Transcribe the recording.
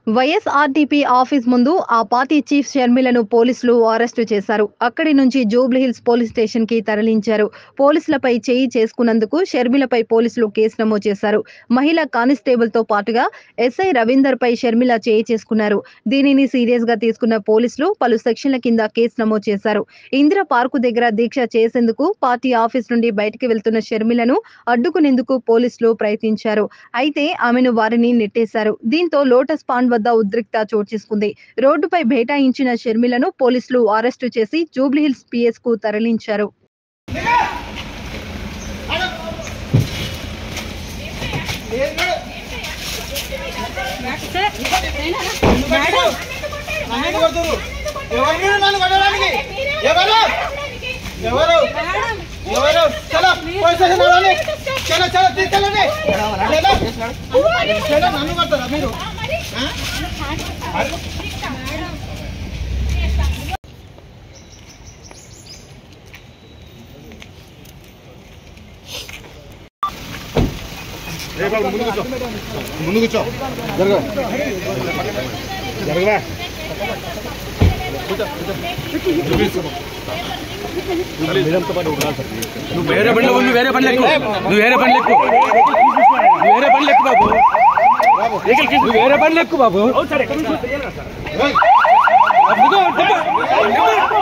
YSRTP office ముందు ఆ party chief షర్మిలను పోలీసులు అరెస్టు చేశారు. అక్కడి నుంచి జూబ్లీహిల్స్ పోలీస్ స్టేషన్ కి తరలించారు. పోలీసులపై చేయి చేసుకున్నందుకు షర్మిలపై పోలీసులు కేసు నమోదు చేశారు. మహిళా కానిస్టేబుల్ తో పాటుగా ఎస్ఐ రవీందర్ పై షర్మిల చేయి చేసుకున్నారు. దీనిని సీరియస్ గా తీసుకున్న పోలీసులు పలు సెక్షన్ల కింద కేసు నమోదు చేశారు. ఇందిరా పార్కు దగ్గర దీక్ష చేసేందుకు పార్టీ ఆఫీస్ నుండి బయటికి వెళ్తున్న షర్మిలను అడ్డుకునేందుకు పోలీసులు ప్రయత్నించారు. అయితే ఆమెను వారిని నెట్టేశారు. దీంతో లోటస్ పాండ్ వద్ద ఉద్రిక్త చోటు చేసుకుంది. రోడ్డుపై బైఠాయించిన షర్మిలను పోలీసులు అరెస్టు చేసి జూబ్లీహిల్స్ పిఎస్ కు తరలించారు. ముందు కూర్చో జరగ జరగవా నువ్వు వేరే పని లెక్కు బాబు